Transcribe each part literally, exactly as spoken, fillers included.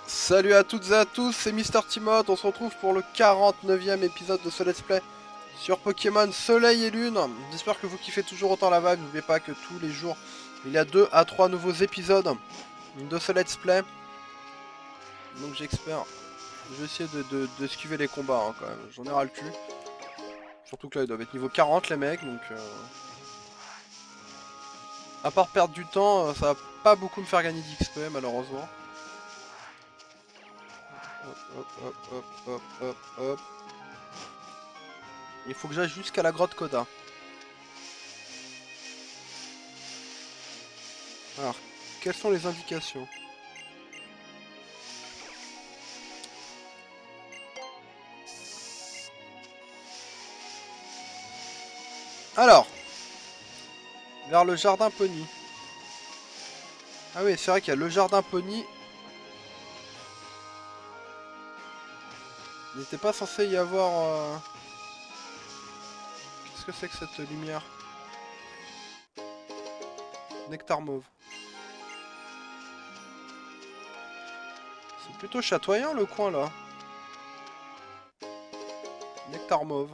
Salut à toutes et à tous, c'est Mister Timoth, on se retrouve pour le quarante-neuvième épisode de ce let's play sur Pokémon Soleil et Lune. J'espère que vous kiffez toujours autant la vibe, n'oubliez pas que tous les jours il y a deux à trois nouveaux épisodes de ce let's play. Donc j'espère, je vais essayer de, de, de esquiver les combats hein, quand même, j'en ai ras le cul. Surtout que là ils doivent être niveau quarante les mecs, donc... Euh... À part perdre du temps, ça va pas beaucoup me faire gagner d'X P malheureusement. Hop, hop, hop, hop, hop, hop, hop. Il faut que j'aille jusqu'à la grotte Koda. Alors, quelles sont les indications? Alors, vers le jardin Pony. Ah oui, c'est vrai qu'il y a le jardin Pony. Il n'était pas censé y avoir... Euh... Qu'est-ce que c'est que cette lumière? Nectar mauve. C'est plutôt chatoyant le coin là. Nectar mauve.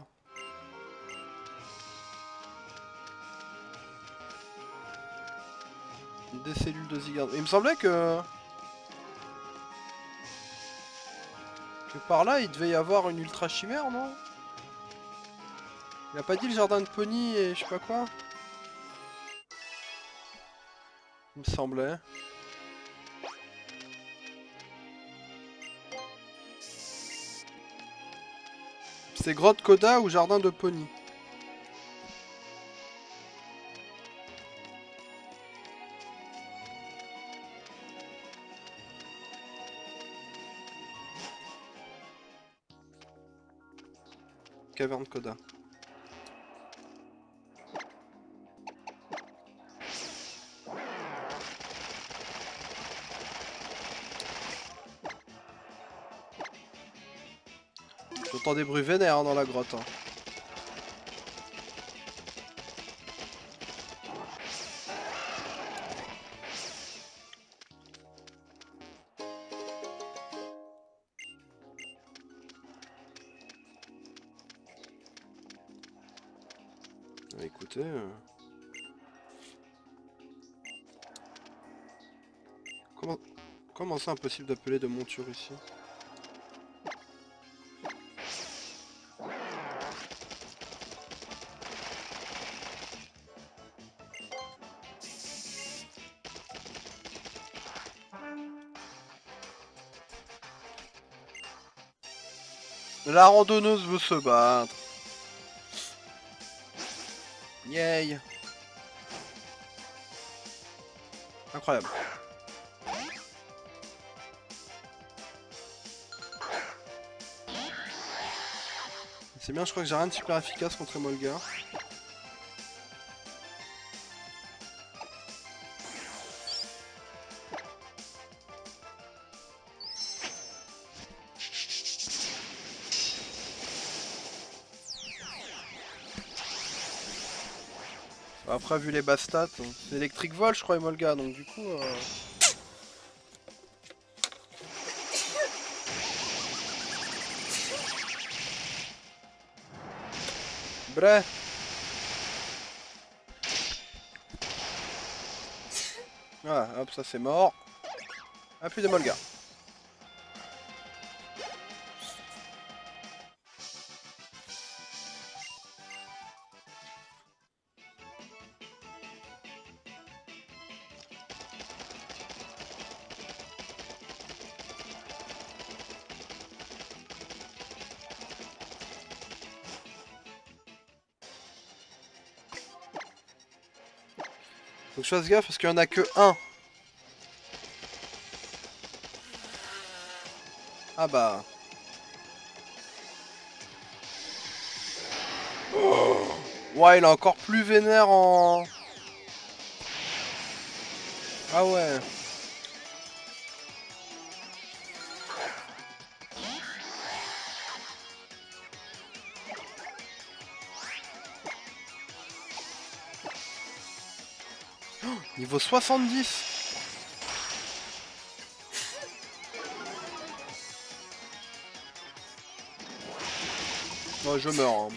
Des cellules de Zygarde. Il me semblait que... que par là il devait y avoir une ultra chimère, non? Il a pas dit le jardin de Pony et je sais pas quoi? Il me semblait. C'est grotte Koda ou jardin de Pony? Caverne Koda. J'entends des bruits vénères hein, dans la grotte. Hein. Écoutez... Euh... Comment... Comment c'est impossible d'appeler de monture ici? La randonneuse veut se battre. Yay. Incroyable. C'est bien, je crois que j'ai rien de super efficace contre Emolga. Après, vu les bas stats, c'est électrique vol, je crois, Emolga, donc du coup... Euh... Bref. Voilà, hop, ça c'est mort. Ah, plus d'Emolga. Faut que je fasse gaffe parce qu'il y en a que un. Ah bah. Oh. Ouais, il est encore plus vénère en... Ah ouais. Oh, niveau soixante-dix. Ouais, je meurs. Hein.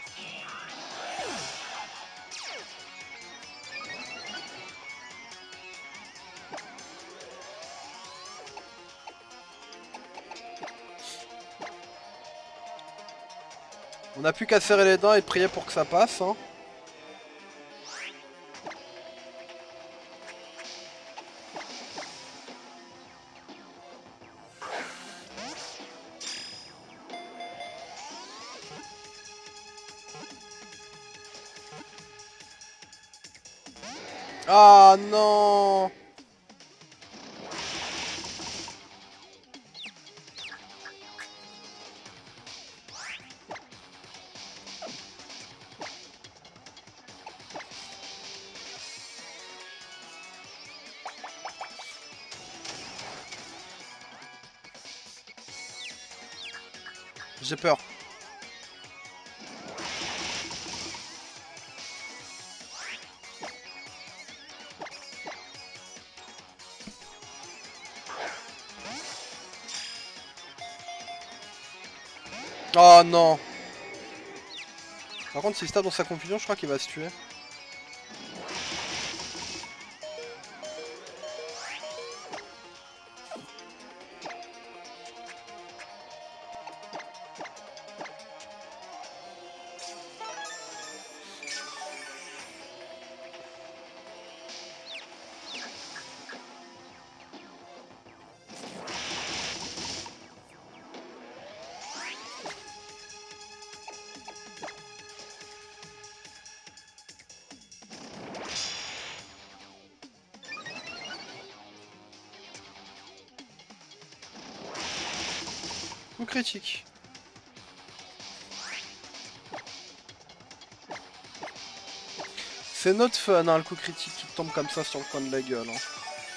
On n'a plus qu'à serrer les dents et prier pour que ça passe. Hein. Ah non! J'ai peur. Oh non! Par contre, s'il se tape dans sa confusion, je crois qu'il va se tuer. Coup critique. C'est notre fun, hein, le coup critique qui tombe comme ça sur le coin de la gueule. Hein.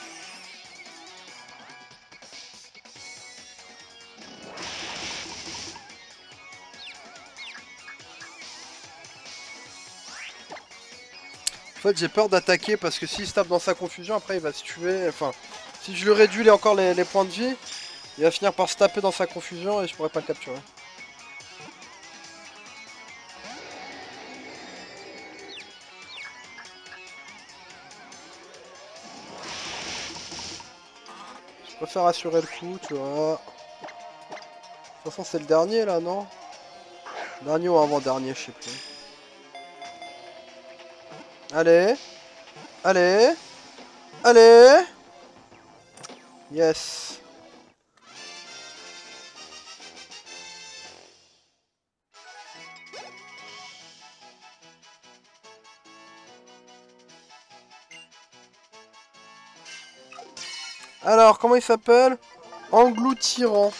En fait, j'ai peur d'attaquer parce que s'il se tape dans sa confusion, après il va se tuer. Enfin, si je lui réduis les, encore les, les points de vie, il va finir par se taper dans sa confusion et je pourrais pas le capturer. Je préfère assurer le coup, tu vois. De toute façon, c'est le dernier là, non? Dernier ou avant-dernier, je sais plus. Allez. Allez. Allez. Yes. Alors, comment il s'appelle? Engloutirant.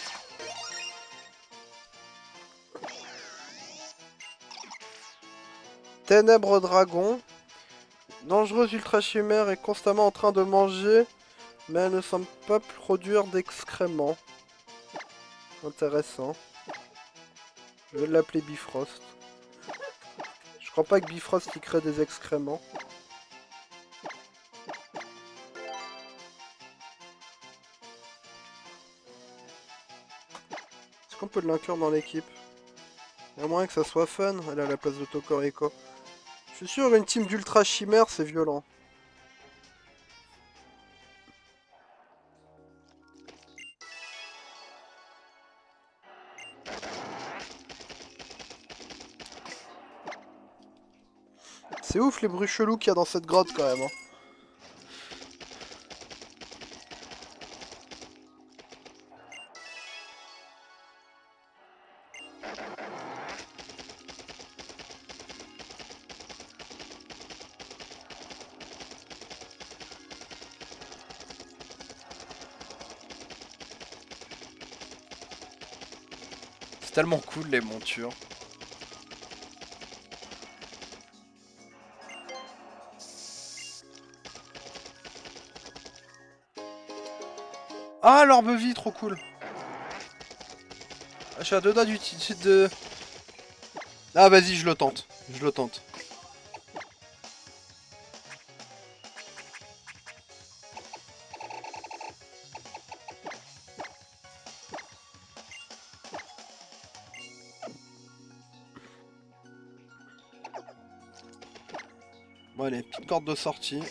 Ténèbres dragon. Dangereuse ultra chimère est constamment en train de manger, mais elle ne semble pas produire d'excréments. Intéressant. Je vais l'appeler Bifrost. Je crois pas que Bifrost il crée des excréments. Est-ce qu'on peut l'inclure dans l'équipe? Il y a moyen que ça soit fun, elle est à la place de Tokoriko. Je suis sûr, une team d'ultra chimère, c'est violent. C'est ouf les bruits chelous qu'il y a dans cette grotte quand même. Hein. C'est tellement cool les montures. Ah l'orbe vie, trop cool. Ah, je suis à deux doigts du titre de... Ah vas-y, je le tente. Je le tente. Bon allez, petite corde de sortie.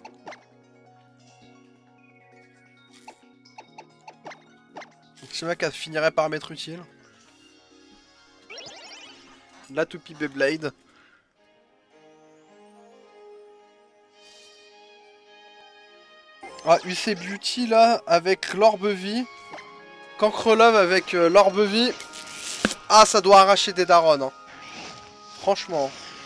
Ce mec finirait par m'être utile. La toupie Beyblade. Ah, U C Beauty là, avec l'orbe vie. Cancrelove avec euh, l'orbe vie. Ah, ça doit arracher des darons. Hein. Franchement.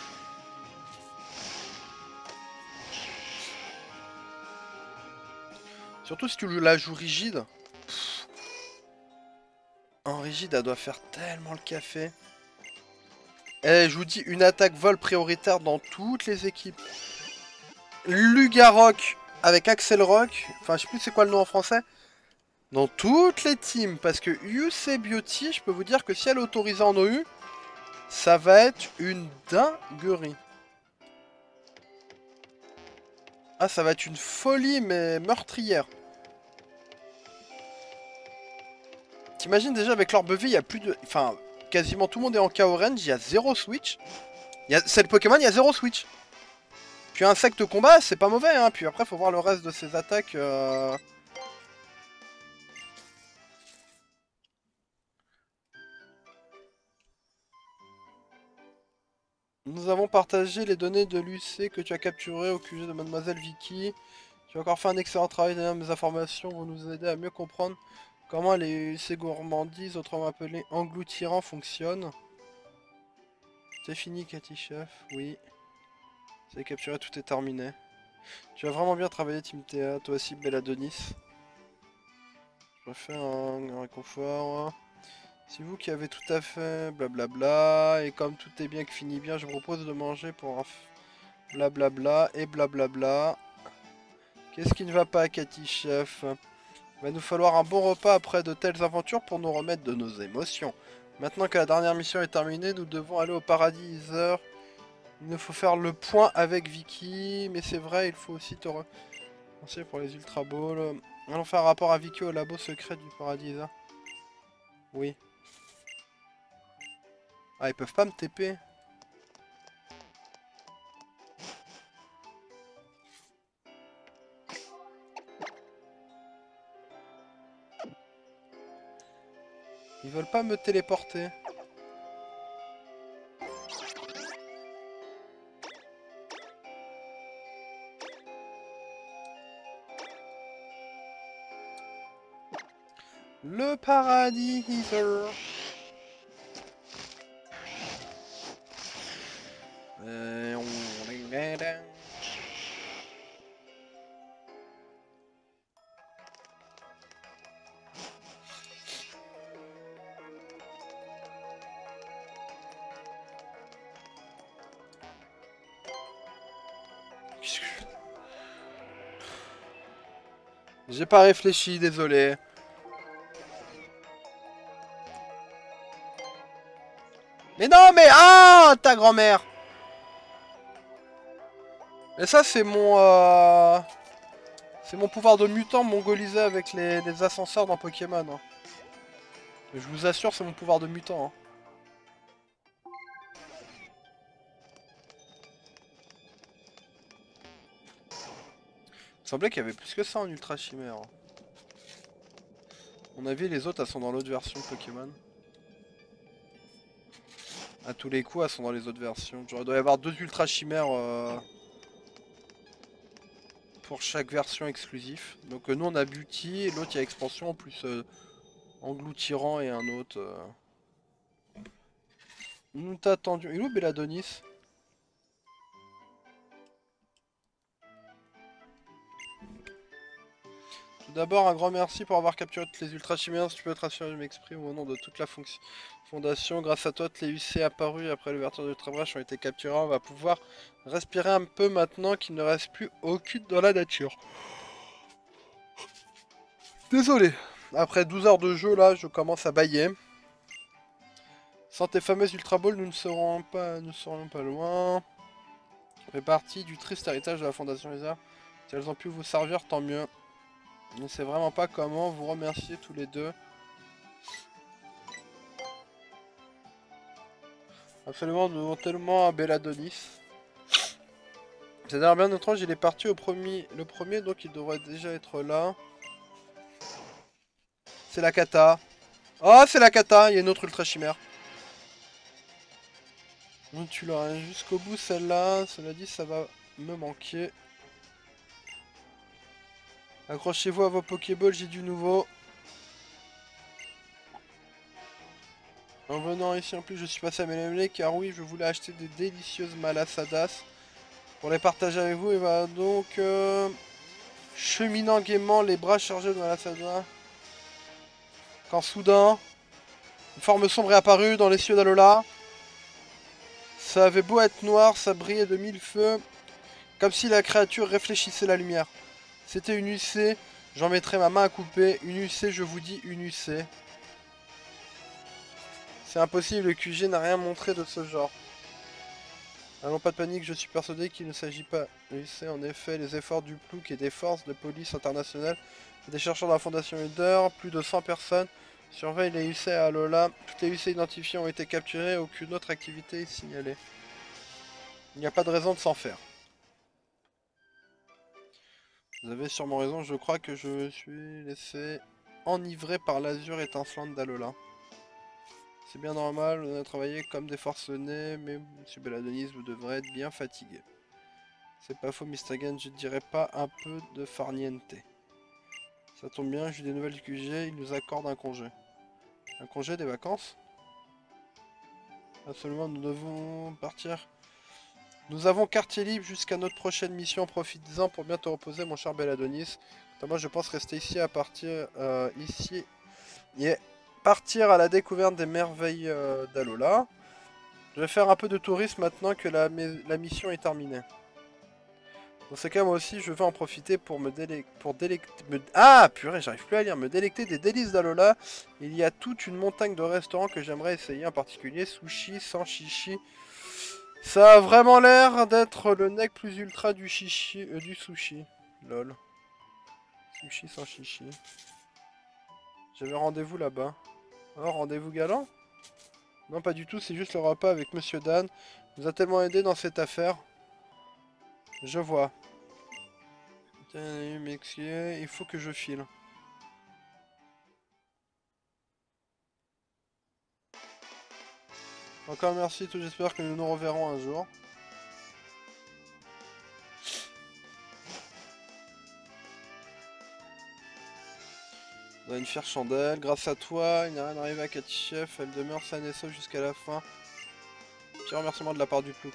Surtout si tu la joues rigide. Pff. En rigide, elle doit faire tellement le café. Eh, je vous dis, une attaque vol prioritaire dans toutes les équipes. Lugarok avec Axel Rock. Enfin, je sais plus c'est quoi le nom en français. Dans toutes les teams. Parce que U C Beauty, je peux vous dire que si elle est autorisée en O U, ça va être une dinguerie. Ah, ça va être une folie, mais meurtrière. T'imagines déjà avec l'orbe vie, il y a plus de... Enfin, quasiment tout le monde est en K O range, il y a zéro switch. Il y a... C'est le Pokémon, il y a zéro switch. Puis insecte combat, c'est pas mauvais, hein. Puis après, faut voir le reste de ses attaques. Euh... Nous avons partagé les données de l'U C que tu as capturées au Q G de Mademoiselle Vicky. Tu as encore fait un excellent travail, mes informations vont nous aider à mieux comprendre comment les U C gourmandises, autrement appelées engloutirants, fonctionnent. C'est fini, Cathy Chef, oui. C'est capturé, tout est terminé. Tu as vraiment bien travaillé, Team Théa, toi aussi, Belladonis. Je refais un, un réconfort. C'est vous qui avez tout à fait, blablabla. Et comme tout est bien qui finit bien, je vous propose de manger pour un blablabla et blablabla. Qu'est-ce qui ne va pas, Cathy Chef? Il va nous falloir un bon repas après de telles aventures pour nous remettre de nos émotions. Maintenant que la dernière mission est terminée, nous devons aller au paradis Ether. Il nous faut faire le point avec Vicky, mais c'est vrai, il faut aussi te remercier pour les Ultra Balls. Allons faire un rapport à Vicky au labo secret du paradis Ether. Oui. Ah, ils peuvent pas me T P. Ils veulent pas me téléporter. Le paradis Ether. Euh, on est là. J'ai pas réfléchi, désolé. Mais non, mais ah, ta grand-mère. Et ça, c'est mon euh... c'est mon pouvoir de mutant mongolisé avec les, les ascenseurs dans Pokémon. Hein. Je vous assure, c'est mon pouvoir de mutant. Hein. Il semblait qu'il y avait plus que ça en Ultra Chimère. Hein. À mon avis, les autres, elles sont dans l'autre version de Pokémon. À tous les coups, elles sont dans les autres versions. Genre, il doit y avoir deux Ultra Chimères euh, pour chaque version exclusif. Donc euh, nous, on a Beauty, et l'autre, il y a Expansion, en plus euh, Engloutirant et un autre. Euh... Nous t'a attendu. Il est où Belladonis? Tout d'abord, un grand merci pour avoir capturé toutes les Ultra Chimères. Si tu peux te rassurer, je m'exprime au nom de toute la fonction. Fondation, grâce à toi, tous les U C apparus après l'ouverture de l'Ultra Brèche ont été capturés. On va pouvoir respirer un peu maintenant qu'il ne reste plus aucune dans la nature. Désolé. Après douze heures de jeu, là, je commence à bailler. Sans tes fameuses Ultra Balls, nous ne serons pas, nous serions pas loin. Ça fait partie du triste héritage de la Fondation Ether. Si elles ont pu vous servir, tant mieux. Je ne sais vraiment pas comment vous remercier tous les deux. Absolument, nous devons tellement à Belladonis. Ça a l'air bien étrange, il est parti au premier, le premier, donc il devrait déjà être là. C'est la cata. Oh, c'est la cata, il y a une autre ultra chimère. Donc tu l'auras jusqu'au bout celle-là, cela dit ça va me manquer. Accrochez-vous à vos Pokéballs, j'ai du nouveau. En venant ici en plus je suis passé à Mélémélé car oui je voulais acheter des délicieuses Malasadas pour les partager avec vous et voilà donc euh, cheminant gaiement les bras chargés de Malasada. Quand soudain une forme sombre est apparue dans les cieux d'Alola. Ça avait beau être noir, ça brillait de mille feux, comme si la créature réfléchissait la lumière. C'était une U C, j'en mettrai ma main à couper, une U C je vous dis une U C. C'est impossible, le Q G n'a rien montré de ce genre. Allons, pas de panique, je suis persuadé qu'il ne s'agit pas de U C. En effet, les efforts du Plouc et des forces de police internationales et des chercheurs de la Fondation Uder, plus de cent personnes, surveillent les U C à Alola. Toutes les U C identifiées ont été capturées, aucune autre activité est signalée. Il n'y a pas de raison de s'en faire. Vous avez sûrement raison, je crois que je me suis laissé enivrer par l'azur étincelante d'Alola. C'est bien normal, on a travaillé comme des forcenés, mais monsieur Belladonis, vous devrez être bien fatigué. C'est pas faux, mister Gan, je dirais pas un peu de farniente. Ça tombe bien, j'ai des nouvelles du Q G, il nous accorde un congé. Un congé, des vacances? Absolument, nous devons partir. Nous avons quartier libre jusqu'à notre prochaine mission, profites-en pour bien te reposer mon cher Belladonis. Moi je pense rester ici à partir euh, ici et partir à la découverte des merveilles euh, d'Alola. Je vais faire un peu de tourisme maintenant que la, la mission est terminée. Dans ce cas, moi aussi, je vais en profiter pour me délecter... Pour délecter me... Ah, purée, j'arrive plus à lire. Me délecter des délices d'Alola. Il y a toute une montagne de restaurants que j'aimerais essayer, en particulier sushi, sans chichi. Ça a vraiment l'air d'être le nec plus ultra du chichi... Euh, du sushi. Lol. Sushi sans chichi. J'avais rendez-vous là-bas. Oh, rendez-vous galant? Non, pas du tout, c'est juste le repas avec Monsieur Dan. Il nous a tellement aidé dans cette affaire. Je vois. Il faut que je file. Encore merci, tout. J'espère que nous nous reverrons un jour. On a une fière chandelle. Grâce à toi, il n'y a rien arrivé à Katichef. Elle demeure saine et sauve jusqu'à la fin. Petit remerciement de la part du Ploux.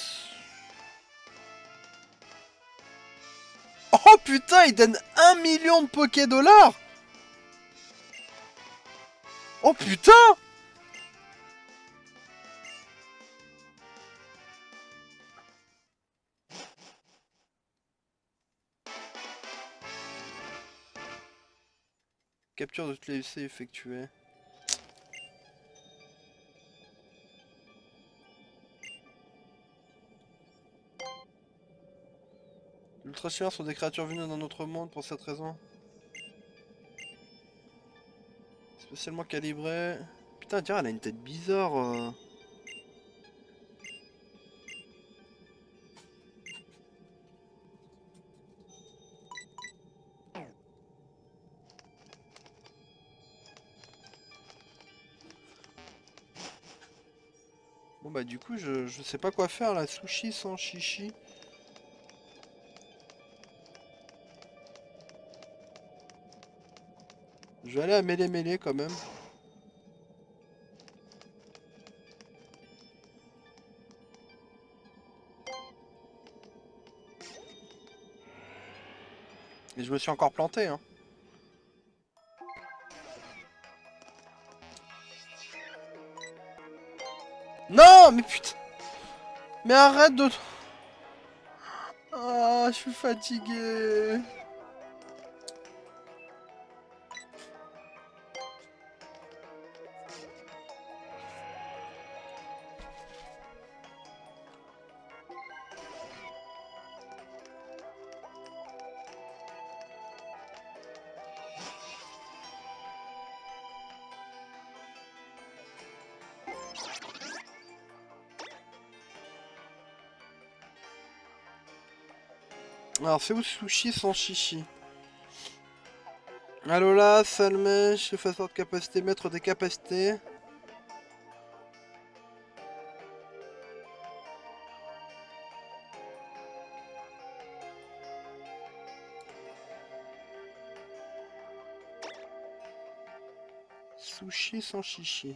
Oh putain, il donne un million de Poké dollars. Oh putain. Capture de toutes les U C effectuée. Les ultra chimères sont des créatures venues d'un autre monde pour cette raison. Spécialement calibrées. Putain, tiens, elle a une tête bizarre. Euh... Bon bah du coup je, je sais pas quoi faire là, sushi sans chichi. Je vais aller à mêlée mêlée quand même. Et je me suis encore planté hein. Non mais putain. Mais arrête de... Ah, je suis fatigué. Alors c'est où sushi sans chichi? Alola, Salmèche, façon de capacité, maître des capacités. Sushi sans chichi.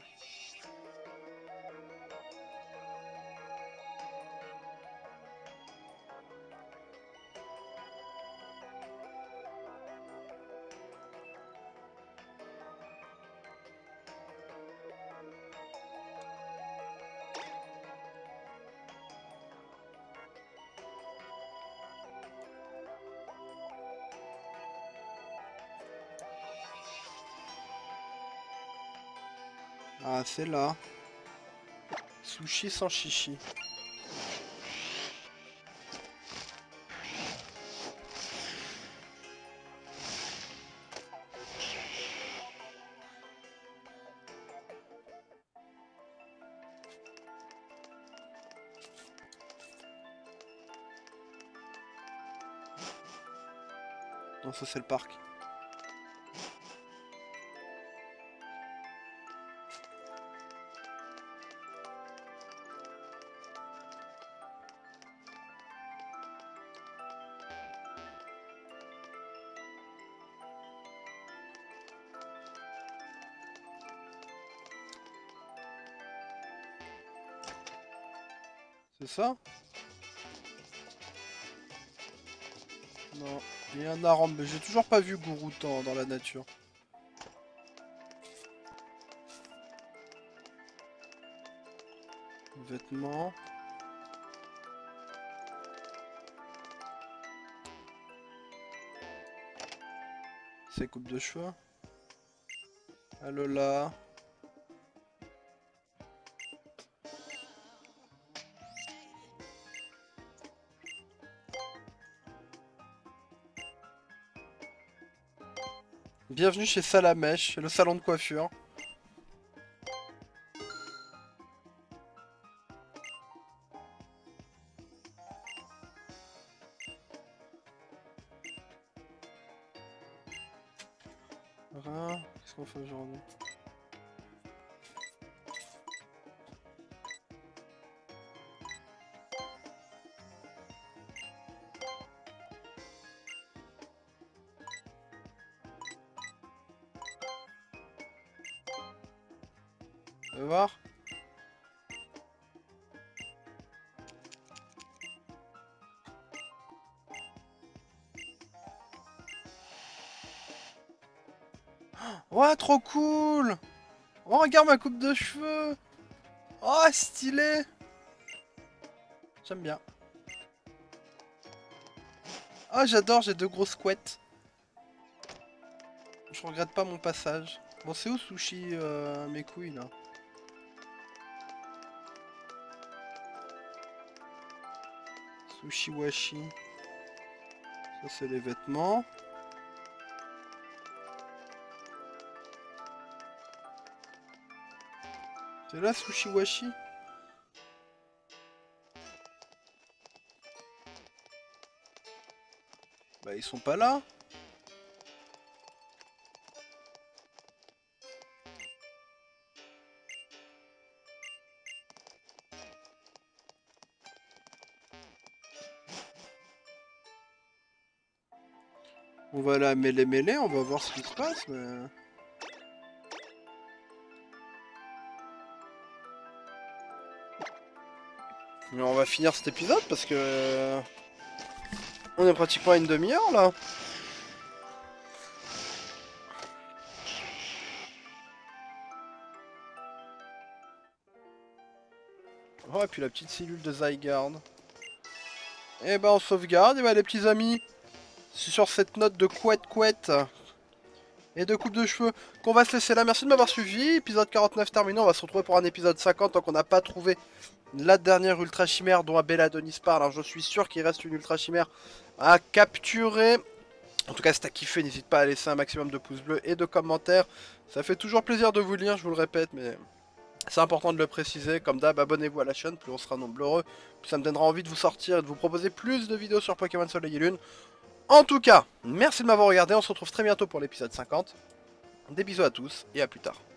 Ah, c'est là. Sushi sans chichi. Non, ça c'est le parc. C'est ça? Non, il y a un arambe. J'ai toujours pas vu Gouroutan dans la nature. Vêtements. C'est coupe de cheveux. Alola. Bienvenue chez Salamèche, le salon de coiffure. Voilà. Qu'est-ce qu'on fait aujourd'hui? On va voir. Ouais, trop cool! Oh, regarde ma coupe de cheveux! Oh, stylé! J'aime bien. Oh, j'adore, j'ai deux grosses couettes. Je regrette pas mon passage. Bon, c'est où Sushi, euh, mes couilles, là? Sushi Washi. Ça, c'est les vêtements. C'est là, Sushi Washi? Bah, ils sont pas là. On va la mêler mêler, on va voir ce qui se passe, mais... Mais on va finir cet épisode parce que... On est pratiquement à une demi-heure, là. Oh, et puis la petite cellule de Zygarde. Et ben on sauvegarde, et ben les petits amis, c'est sur cette note de couette couette et de coupe de cheveux qu'on va se laisser là. Merci de m'avoir suivi, épisode quarante-neuf terminé, on va se retrouver pour un épisode cinquante tant qu'on n'a pas trouvé la dernière ultra chimère dont Abelladonis parle. Alors je suis sûr qu'il reste une ultra chimère à capturer. En tout cas si t'as kiffé, n'hésite pas à laisser un maximum de pouces bleus et de commentaires. Ça fait toujours plaisir de vous lire, je vous le répète, mais C'est important de le préciser, comme d'hab, abonnez-vous à la chaîne, plus on sera nombreux, plus ça me donnera envie de vous sortir et de vous proposer plus de vidéos sur Pokémon Soleil et Lune. En tout cas, merci de m'avoir regardé, on se retrouve très bientôt pour l'épisode cinquante. Des bisous à tous et à plus tard.